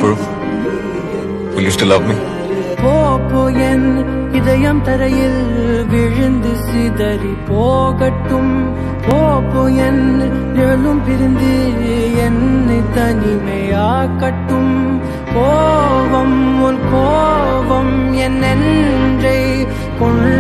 tomorrow, will you still love me? போப்போ என் இதயம் தரையில் விழுந்து சிதறி போகட்டும். போப்போ என் நிழலும் பிரிந்து என்னை தனிமையாக்கட்டும். கோபம் உன் கோபம் என் நெஞ்சை கொள்ள